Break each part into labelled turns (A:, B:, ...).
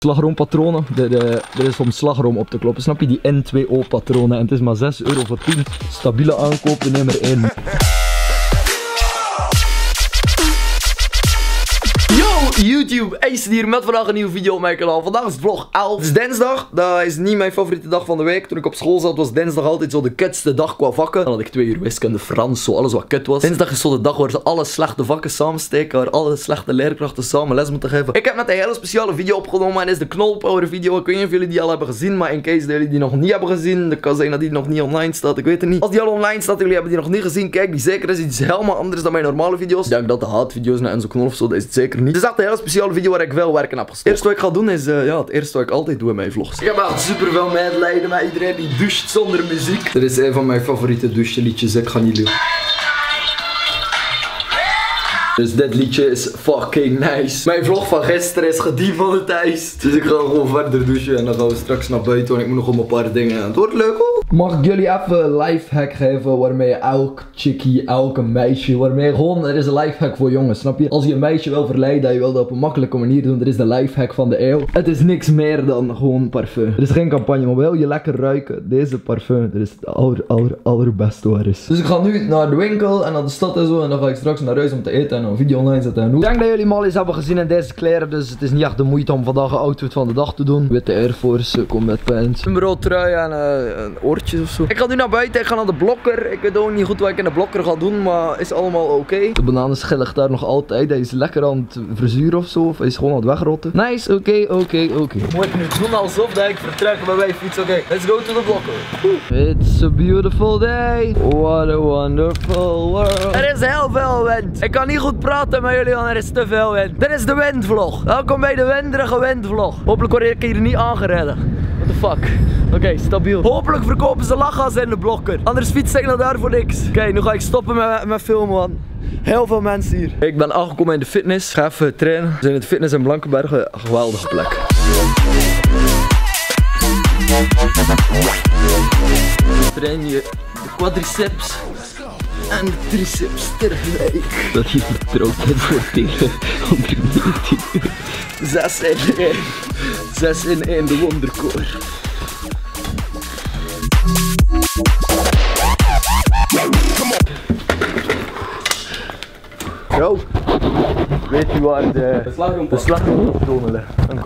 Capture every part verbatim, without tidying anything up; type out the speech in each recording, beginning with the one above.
A: Slagroompatronen. Dit, uh, dit is om slagroom op te kloppen. Snap je? Die N twee O patronen. En het is maar zes euro voor tien. Stabiele aankoop, de nummer één. YouTube, Ace hier met vandaag een nieuwe video op mijn kanaal. Vandaag is het vlog elf. Het is dinsdag, dat is niet mijn favoriete dag van de week. Toen ik op school zat was dinsdag altijd zo de kutste dag qua vakken. Dan had ik twee uur wiskunde, Frans, zo alles wat kut was. Dinsdag is zo de dag waar ze alle slechte vakken samensteken, waar alle slechte leerkrachten samen les moeten geven. Ik heb net een hele speciale video opgenomen en is de knolpower video. Ik weet niet of jullie die al hebben gezien, maar in case jullie die nog niet hebben gezien, dan kan zijn dat die nog niet online staat, ik weet het niet. Als die al online staat en jullie hebben die nog niet gezien, kijk, die zeker is iets helemaal anders dan mijn normale video's. Ik denk dat de haatvideo's naar Enzo Knol of zo, dat is het zeker niet. Het is echt een hele speciale video waar ik veel werken heb gestopt. Het eerste wat ik ga doen is, uh, ja, het eerste wat ik altijd doe in mijn vlogs. Ik heb echt super veel medelijden met iedereen die doucht zonder muziek. Dit is een van mijn favoriete doucheliedjes, ik ga niet liegen. Dus dit liedje is fucking nice. Mijn vlog van gisteren is gedemonetized. Dus ik ga gewoon verder douchen en dan gaan we straks naar buiten. Want ik moet nog op een paar dingen. Het wordt leuk hoor. Mag ik jullie even een lifehack geven waarmee je elk chickie, elke meisje, waarmee je gewoon, er is een lifehack voor jongens, snap je? Als je een meisje wil verleiden en je wil dat op een makkelijke manier doen, er is de lifehack van de eeuw. Het is niks meer dan gewoon parfum. Er is geen campagne, maar wil je lekker ruiken, deze parfum, dat is het aller, aller, allerbeste waar is. Dus ik ga nu naar de winkel en naar de stad en zo en dan ga ik straks naar huis om te eten en een video online zetten en hoe. Ik denk dat jullie me al eens hebben gezien in deze kleren, dus het is niet echt de moeite om vandaag een outfit van de dag te doen. Witte Air Force, combat pants, een bureau trui en uh, een oortjes of zo. Ik ga nu naar buiten, ik ga naar de blokker. Ik weet ook niet goed wat ik in de blokker ga doen, maar is allemaal oké. Okay. De bananenschil ligt daar nog altijd, hij is lekker aan het verzuren of zo, of hij is gewoon aan het wegrotten. Nice, oké, okay, oké, okay, oké. Okay. Moet ik nu doen alsof dat ik vertrek met mijn fiets, oké. Okay. Let's go to the blokker. It's a beautiful day, what a wonderful world. Er is heel veel wind. Ik kan niet goed praten met jullie, want er is te veel wind. Dit is de windvlog. Welkom bij de winderige windvlog. Hopelijk word ik hier niet aangereden. What the fuck? Oké, okay, stabiel. Hopelijk verkopen ze lachgas in de blokker. Anders fiets ik naar daar voor niks. Oké, okay, nu ga ik stoppen met, met filmen, man. Heel veel mensen hier. Ik ben aangekomen in de fitness. Ga even trainen. We zijn in de fitness in Blankenbergen. Een geweldige plek. Train je de quadriceps en de triceps tegelijk. Dat je vertrouwt bent voor tegen onderneemt. Zes in één. Zes in één, de wonderkoor. Yo, weet je waar de, de slagroompatronen liggen?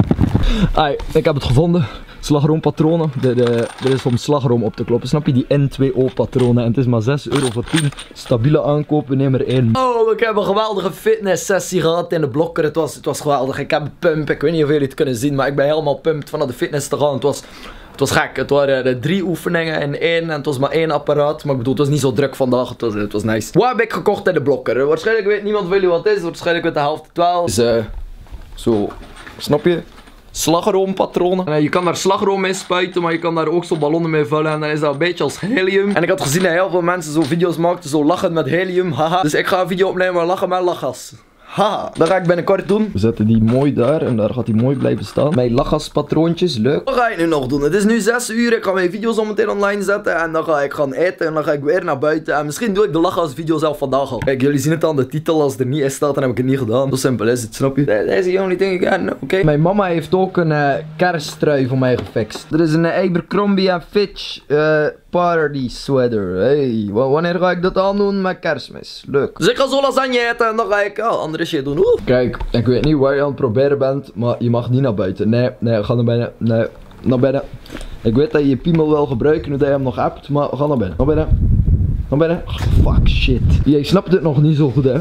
A: Ai, ik heb het gevonden. Slagroompatronen. Dit, uh, dit is om slagroom op te kloppen. Snap je? Die N twee O patronen. En het is maar zes euro voor tien. Stabiele aankoop, nummer één. Oh, ik heb een geweldige fitness sessie gehad in de blokker. Het was, het was geweldig. Ik heb pump. Ik weet niet of jullie het kunnen zien, maar ik ben helemaal pumped van naar de fitness te gaan. Het was... Het was gek, het waren uh, drie oefeningen in één en het was maar één apparaat. Maar ik bedoel, het was niet zo druk vandaag, het was, het was nice. Wat heb ik gekocht in de blokker? Waarschijnlijk weet niemand van jullie wat het is, waarschijnlijk weet de helft het wel. Dus uh, zo, snap je? Slagroompatronen. Uh, je kan daar slagroom mee spuiten, maar je kan daar ook zo ballonnen mee vullen en dan is dat een beetje als helium. En ik had gezien dat heel veel mensen zo video's maakten, zo lachen met helium, haha. Dus ik ga een video opnemen waar lachen met lachgas. Haha, dat ga ik binnenkort doen. We zetten die mooi daar en daar gaat die mooi blijven staan. Mijn lachgaspatroontjes, leuk. Wat ga ik nu nog doen? Het is nu zes uur, ik ga mijn video's zo meteen online zetten en dan ga ik gaan eten en dan ga ik weer naar buiten. En misschien doe ik de lachgasvideo zelf vandaag al. Kijk, jullie zien het aan de titel, als het er niet in staat dan heb ik het niet gedaan. Zo simpel is het, snap je? That is the only thing again, oké. Okay. Mijn mama heeft ook een uh, kersttrui voor mij gefixt. Er is een uh, Abercrombie en Fitch uh, party sweater. Hey, wanneer ga ik dat aandoen met kerstmis? Leuk. Dus ik ga zo lasagne eten en dan ga ik oh, andere shit doen. Oeh. Kijk, ik weet niet waar je aan het proberen bent, maar je mag niet naar buiten. Nee, nee, ga naar binnen. Nee, naar binnen. Ik weet dat je je piemel wel gebruikt nu dat je hem nog hebt, maar ga naar binnen. Naar binnen. Naar binnen. Oh, fuck shit. Jij snapt het nog niet zo goed, hè?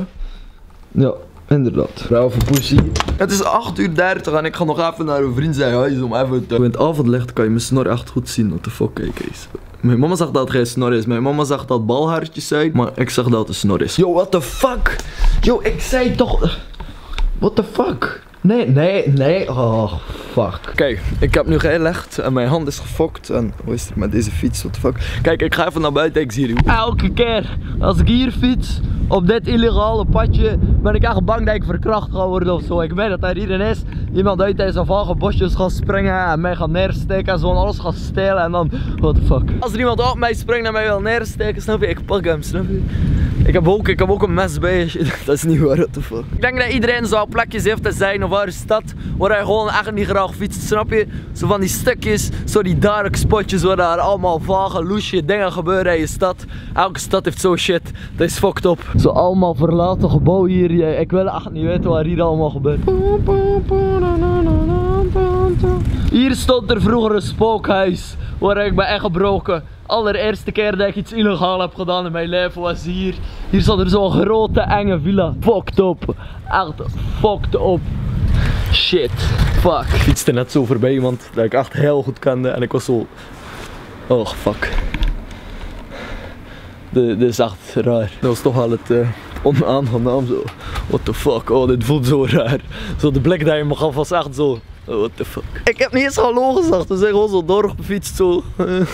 A: Ja. Inderdaad. Vrouw voor pussy. Het is acht uur dertig en ik ga nog even naar een vriend zijn huis om even te... In het avondlicht kan je mijn snor echt goed zien. What the fuck, kijk eens. Mijn mama zegt dat het geen snor is. Mijn mama zegt dat het balhaartjes zijn. Maar ik zeg dat het een snor is. Yo, what the fuck? Yo, ik zei toch... What the fuck? Nee, nee, nee. Oh, fuck. Kijk, ik heb nu gelegd en mijn hand is gefokt. En hoe is het met deze fiets? What the fuck? Kijk, ik ga even naar buiten. Ik zie jullie. Elke keer als ik hier fiets op dit illegale padje, ben ik echt bang dat ik verkracht ga worden of zo. Ik weet dat er hierin is. Iemand uit deze vage bosjes gaat springen en mij gaat neersteken en zo en alles gaat stelen en dan... What the fuck? Als er iemand op mij springt en mij wil neersteken, snap je? Ik pak hem, snap je? Ik heb ook, ik heb ook een mes bij. Dat is niet waar, what the fuck. Ik denk dat iedereen zo plekjes heeft te zijn of haar stad waar hij gewoon echt niet graag fietst, snap je? Zo van die stukjes, zo die dark spotjes waar daar allemaal vage, loesje dingen gebeuren in je stad. Elke stad heeft zo shit, dat is fucked up. Zo allemaal verlaten gebouwen hier, ik wil echt niet weten wat hier allemaal gebeurt. Hier stond er vroeger een spookhuis waar ik ben echt gebroken. Allereerste keer dat ik iets illegaal heb gedaan in mijn leven was hier. Hier stond er zo'n grote enge villa. Fucked up. Echt fucked up. Shit. Fuck. Ik fietste net zo voorbij iemand dat ik echt heel goed kende en ik was zo... Oh fuck. Dit is echt raar. Dat was toch wel het uh, onaangenaam zo. What the fuck. Oh, dit voelt zo raar. Zo de blik dat je me gaf was echt zo... Oh, what the fuck. Ik heb niet eens hallo gezegd, we zijn gewoon zo doorgefietst zo.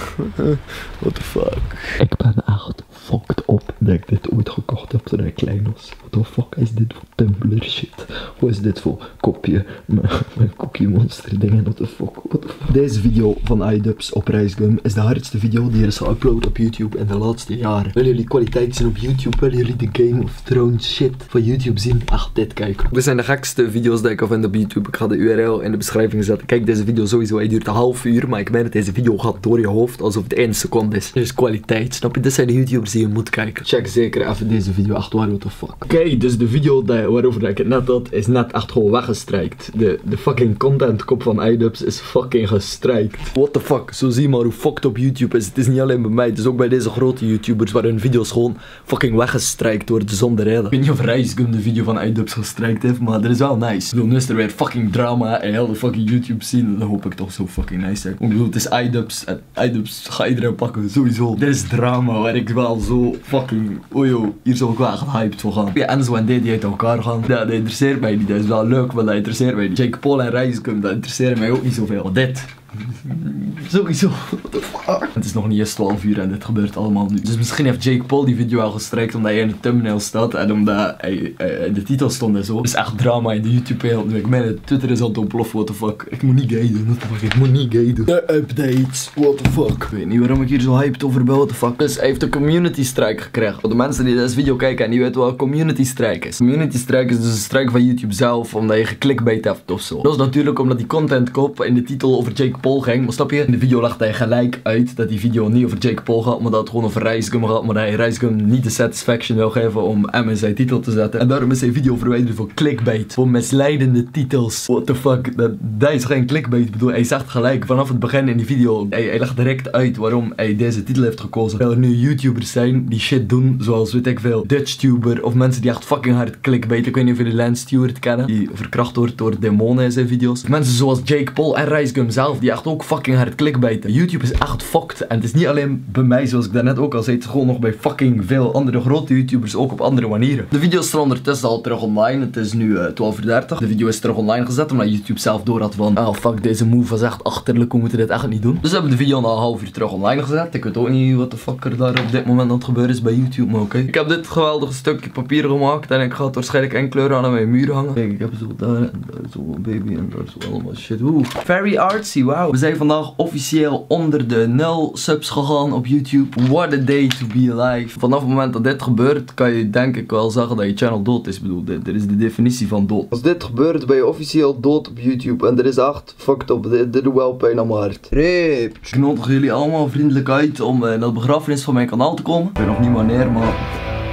A: What the fuck. Ik ben echt fucked up dat ik dit ooit gekocht heb toen ik klein was. What the fuck is dit voor Tumblr shit? Wat is dit voor kopje? Mijn Cookie Monster dingen, what the fuck? What the fuck? Deze video van iDubbbz op Reisgum is de hardste video die er is geüpload op YouTube in de laatste jaren. Willen jullie kwaliteit zien op YouTube? Willen jullie de Game of Thrones shit van YouTube zien? Ach, dit kijken. Dit zijn de gekste video's die ik al vind op YouTube. Ik ga de U R L in de beschrijving zetten. Kijk, deze video sowieso, hij duurt een half uur, maar ik meen dat deze video gaat door je hoofd alsof het één seconde is. Dit is kwaliteit, snap je? Dit zijn de YouTubers die je moet kijken. Check zeker even deze video, echt waar, what the fuck. Oké, okay, dus de video die, waarover ik het net had, is net echt gewoon weggestrijkt. De, de fucking contentkop van iDubbbz is fucking gestrijkt. What the fuck, zo zie je maar hoe fucked op YouTube is. Het is niet alleen bij mij, het is ook bij deze grote YouTubers waar hun video's gewoon fucking weggestrijkt worden zonder reden. Ik weet niet of Reisgum de video van iDubbbz gestrijkt heeft, maar dat is wel nice. Ik bedoel, nu is er weer fucking drama en heel de fucking YouTube scene. Dat hoop ik toch zo fucking nice zijn. Ik bedoel, het is iDubbbz en iDubbbz gaat iedereen pakken, sowieso. Dit is drama waar ik wel zo fucking, oh joh, hier zou ik wel echt hyped voor gaan. Ja, Enzo en Diddy uit elkaar gaan. Ja, dat interesseert mij niet. Dat is wel leuk, maar dat interesseert mij niet. Jake Paul en Reisgum, dat interesseert mij ook niet zoveel. Maar dit... Sowieso, what the fuck. Het is nog niet eens twaalf uur en dit gebeurt allemaal nu. Dus misschien heeft Jake Paul die video al gestrijkt omdat hij in de thumbnail staat en omdat hij uh, in de titel stond en zo. Het is echt drama in de YouTube-wereld nu. Ik meen, Twitter is aan het ontploffen, what the fuck. Ik moet niet gay doen, what the fuck. Ik moet niet gay doen. De updates, what the fuck. Ik weet niet waarom ik hier zo hyped over ben, what the fuck. Dus hij heeft een community strike gekregen. Voor de mensen die deze video kijken en die weten wat een community strike is. Community strike is dus een strike van YouTube zelf omdat je geklikbait hebt of zo. Dat is natuurlijk omdat die contentkop in de titel over Jake Paul ging, maar snap je? In de video lag hij gelijk uit dat die video niet over Jake Paul gaat, maar dat het gewoon over Reisgum gaat, maar dat hij Reisgum niet de satisfaction wil geven om M in zijn titel te zetten. En daarom is zijn video verwijderd voor clickbait, voor misleidende titels. What the fuck, dat, dat is geen clickbait. Ik bedoel, hij zegt gelijk vanaf het begin in die video, hij, hij legt direct uit waarom hij deze titel heeft gekozen. Terwijl er nu YouTubers zijn die shit doen, zoals weet ik veel, DutchTuber of mensen die echt fucking hard clickbait. Ik weet niet of jullie Lance Stewart kennen, die verkracht wordt door demonen in zijn video's. Mensen zoals Jake Paul en Reisgum zelf, die echt ook fucking hard clickbaiten. YouTube is echt fucked. En het is niet alleen bij mij, zoals ik daarnet ook al zei. Het is gewoon nog bij fucking veel andere grote YouTubers, ook op andere manieren. De video is er ondertussen al terug online. Het is nu uh, twaalf uur dertig. De video is terug online gezet, omdat YouTube zelf door had van, oh fuck, deze move was echt achterlijk, we moeten dit echt niet doen. Dus we hebben de video al een half uur terug online gezet. Ik weet ook niet wat de fuck er daar op dit moment aan het gebeuren is bij YouTube, maar oké. Okay. Ik heb dit geweldige stukje papier gemaakt en ik ga het waarschijnlijk inkleuren aan mijn muur hangen. Kijk, ik heb zo daar en daar zo een baby en daar zo allemaal shit. Oeh, very artsy, wow. We zijn vandaag officieel onder de nul subs gegaan op YouTube. What a day to be alive. Vanaf het moment dat dit gebeurt, kan je denk ik wel zeggen dat je channel dood is. Ik bedoel, dit, dit is de definitie van dood. Als dit gebeurt, ben je officieel dood op YouTube. En dit is echt fucked up. Dit, dit doet wel pijn aan mijn hart. Rip. Ik nodig jullie allemaal vriendelijk uit om uh, naar de begrafenis van mijn kanaal te komen. Ik weet nog niet wanneer, maar...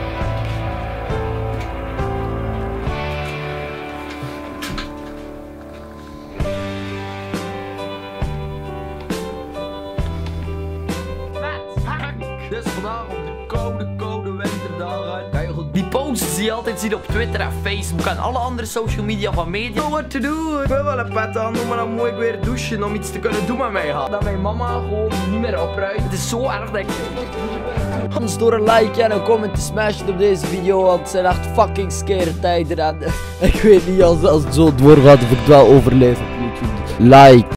A: Dus vandaag op de koude, koude winterdagen. Kan je goed die posts die je altijd ziet op Twitter en Facebook en alle andere social media van media. Know what to do. Ik wil wel een pet aan doen, maar dan moet ik weer douchen om iets te kunnen doen met mij. Dat mijn mama gewoon niet meer opruimt. Het is zo erg dat ik... Anders door een like en een comment te smashen op deze video, want het zijn echt fucking scare tijden. En ik weet niet als, als het zo doorgaat of ik het wel overleef op YouTube. Like.